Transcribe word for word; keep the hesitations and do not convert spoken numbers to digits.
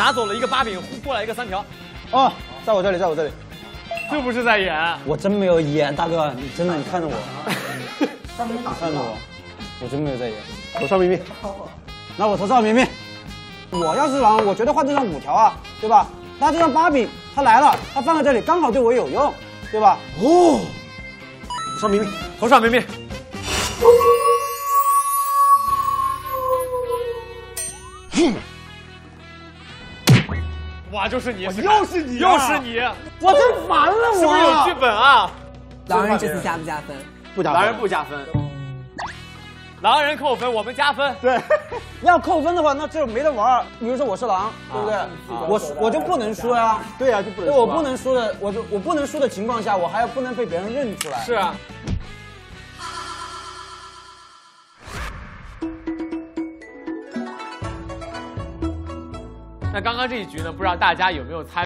拿走了一个八饼，过来一个三条。 哦，在我这里，在我这里。 这不是在演， 我真没有演，大哥，你真的你看着我，你看着我，我真没有在演。 投邵明明， 那我投邵明明。我要是狼，我绝对换这张五条啊，对吧？那这张八饼他来了，他放在这里刚好对我有用，对吧？ 哦，邵明明， 投邵明明。哇，就是你， 又是你， 又是你， 我真烦了，我是不是有剧本啊？ 狼人这次加不加分？ 不加分， 狼人不加分，狼人扣分，我们加分。 对， 要扣分的话，那这没得玩。比如说我是狼，对不对？我我就不能输呀。 对呀，就不能。 对，我不能输的，我就我不能输的情况下，我还要不能被别人认出来。 是啊。那刚刚这一局呢，不知道大家有没有参